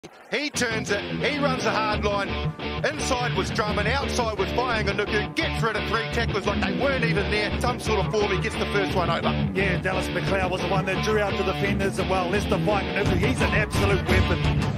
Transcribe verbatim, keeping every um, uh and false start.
He turns it, he runs a hard line. Inside was Drummond, outside was Fainga'anuku. Gets rid of three tacklers like they weren't even there. Some sort of form, he gets the first one over. Yeah, Dallas McLeod was the one that drew out the defenders, and well, Leicester Fainga'anuku, he's an absolute weapon.